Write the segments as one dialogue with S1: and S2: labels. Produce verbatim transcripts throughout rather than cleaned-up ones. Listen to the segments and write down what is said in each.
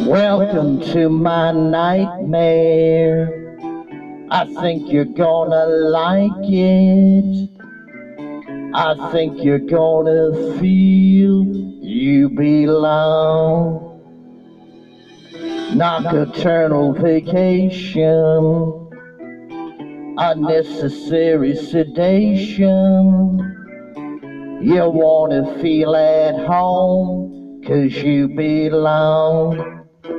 S1: Welcome to my nightmare. I think you're gonna like it. I think you're gonna feel you belong. Nocturnal vacation, unnecessary sedation. You wanna feel at home, 'cause you belong.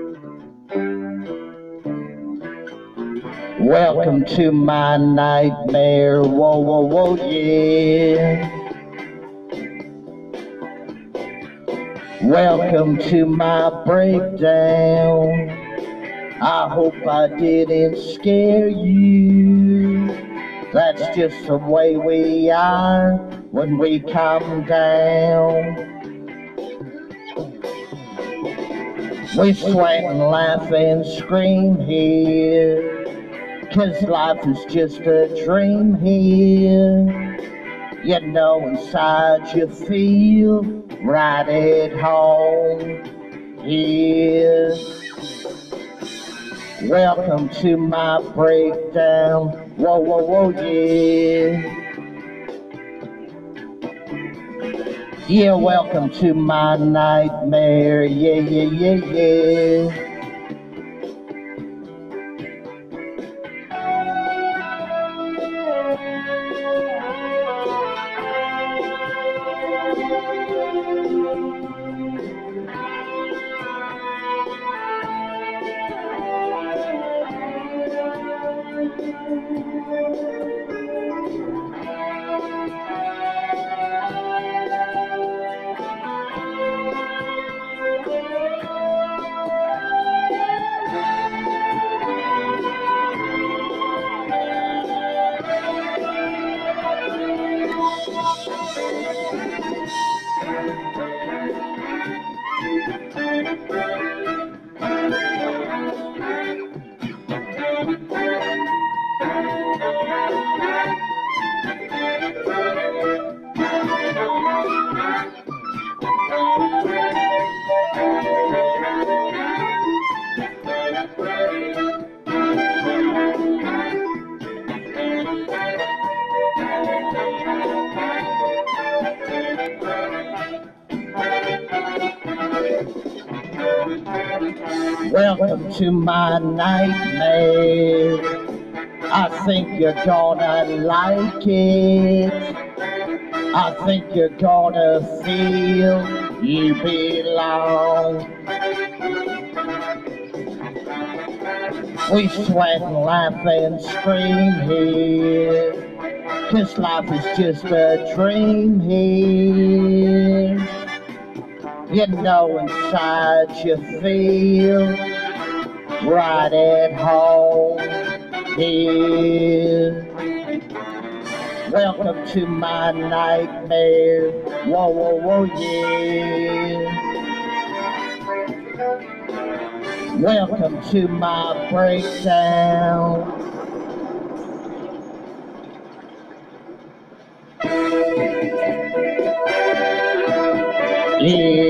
S1: Welcome to my nightmare, whoa, whoa, whoa, yeah. Welcome to my breakdown. I hope I didn't scare you. That's just the way we are when we come down. We sweat and laugh and scream here, 'cause life is just a dream here. You know inside you feel right at home here. Welcome to my breakdown, whoa, whoa, whoa, yeah. Yeah, welcome to my nightmare, yeah, yeah, yeah, yeah. Welcome to my nightmare. I think you're gonna like it. I think you're gonna feel you belong. We sweat and laugh and scream here, 'cause life is just a dream here. You know inside you feel right at home here. Welcome to my nightmare, whoa, whoa, whoa, yeah. Welcome to my breakdown. Yeah.